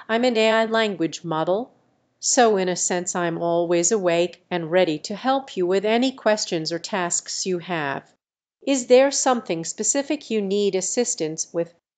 I'm an AI language model, so in a sense I'm always awake and ready to help you with any questions or tasks you have. Is there something specific you need assistance with